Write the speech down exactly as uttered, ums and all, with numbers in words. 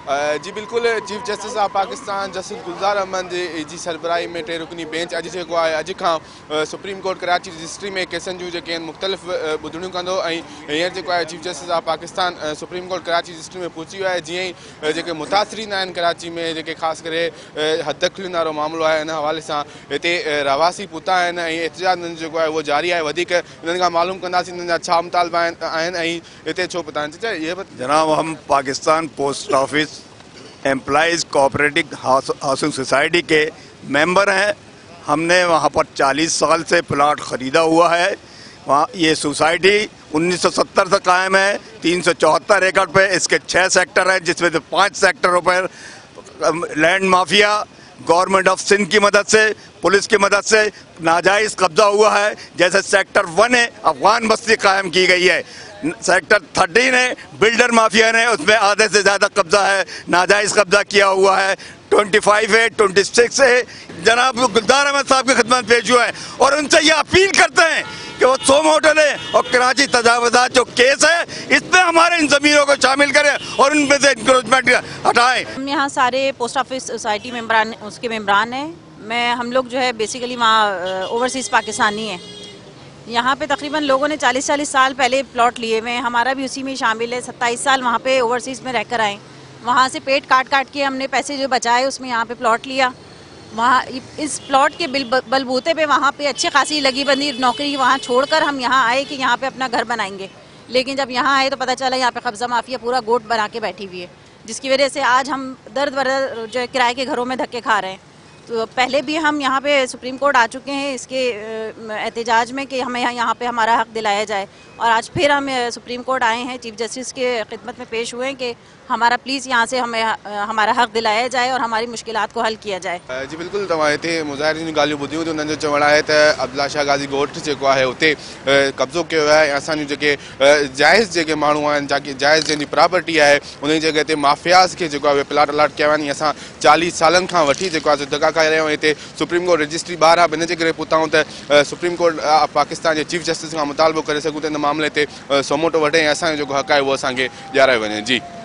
जी बिल्कुल, chief justice of Pakistan justice Gulzar Ahmed जी सरबराही में टे रुकनी बेंच अॼु जेको आहे अॼु खां सुप्रीम कोर्ट कराची रजिस्ट्री में केसनि जूं जेके आहिनि मुख़्तलिफ़ ॿुधणियूं कंदो ऐं हींअर जेको आहे chief justice of Pakistan supreme court Karachi registry में पहुची वियो आहे। जीअं ई जेके मुतासरीन आहिनि कराची में जेके ख़ासि करे हद खुलियुनि वारो मामिलो आहे, हिन हवाले सां हिते रहवासी पुता आहिनि ऐं एहतजाज जेको आहे उहो जारी आहे। वधीक हिननि खां मालूम कंदासीं हिननि जा छा मुतालबा आहिनि ऐं हिते छो पुता आहिनि। ये जनाब, हम Pakistan post office employees cooperative housing society के मेंबर हैं। हमने वहाँ पर चालीस साल से प्लाट ख़रीदा हुआ है। वहाँ ये सोसाइटी उन्नीस सौ सत्तर से कायम है। तीन सौ चौहत्तर एकड़ पे इसके छः सेक्टर हैं, जिसमें से पाँच सेक्टरों पर land mafia government of Sindh की मदद से, पुलिस की मदद से नाजायज़ कब्जा हुआ है। जैसे सेक्टर वन है, अफगान बस्ती कायम की गई है। सेक्टर थर्टीन है, बिल्डर माफिया ने उसमें आधे से ज़्यादा कब्जा है, नाजायज़ कब्जा किया हुआ है। ट्वेंटी फाइव है, ट्वेंटी सिक्स है। जनाब गुलजार अहमद साहब की खिदमत पेश हुआ है और उनसे ये अपील करते हैं कि वो सोम होटल है और कराची तजावुज़ात जो केस है इसमें हमारे इन ज़मीरों को शामिल करें और उनमें से इंक्रोचमेंट हटाएं। हम यहाँ सारे पोस्ट ऑफिस सोसाइटी मेम्बरान उसके मेम्बरान हैं। मैं हम लोग जो है बेसिकली वहाँ ओवरसीज़ पाकिस्तानी हैं। यहाँ पे तकरीबन लोगों ने चालीस चालीस साल पहले प्लॉट लिए हुए हैं, हमारा भी उसी में शामिल है। सत्ताईस साल वहाँ पे ओवरसीज़ में रहकर आए, वहाँ से पेट काट काट के हमने पैसे जो बचाए उसमें यहाँ पे प्लॉट लिया। वहाँ इस प्लॉट के बलबूते पे वहाँ पे अच्छी खासी लगी बंदी नौकरी वहाँ छोड़कर हम यहाँ आए कि यहाँ पे अपना घर बनाएंगे। लेकिन जब यहाँ आए तो पता चला यहाँ पे कब्जा माफिया पूरा गोट बना के बैठी हुई है, जिसकी वजह से आज हम दर्द बर्द जो है किराए के घरों में धक्के खा रहे हैं। तो पहले भी हम यहाँ पे सुप्रीम कोर्ट आ चुके हैं इसके एहतजाज में कि हमें यहाँ पे हमारा हक़ दिलाया जाए, और आज फिर हम सुप्रीम कोर्ट आए हैं, चीफ जस्टिस के खिदमत में पेश हुए हैं कि हमारा प्लीज़ यहाँ से हमें हमारा हक़ दिलाया जाए और हमारी मुश्किलात को हल किया जाए। जी बिल्कुल, तव्हां हिते मुज़ाहिरीन जूं ॻाल्हियूं ॿुधियूं त उन्हनि जो चवणु आहे त अब्दुल्ला शाह गाज़ी ॻोठ जेको आहे उते कब्ज़ो कयो आहे। असांजूं जेके जाइज़ जेके माण्हू आहिनि, जाके जाइज़ जंहिंजी प्रॉपर्टी आहे उन जॻह ते माफ़ियाज़ खे जेको आहे प्लाट अलाट कया आहिनि। असां चालीस सालनि खां वठी जेको आहे धका खाई रहिया आहियूं। हिते सुप्रीम कोर्ट रजिस्ट्री ॿाहिरां इन जे करे पुताऊं त सुप्रीम कोर्ट पाकिस्तान जे चीफ जस्टिस खां मुतालबो करे सघूं त हिन मामले ते सोमोटो वठे ऐं असांजो जेको हक़ आहे उहो असांखे ॾियारायो वञे। जी।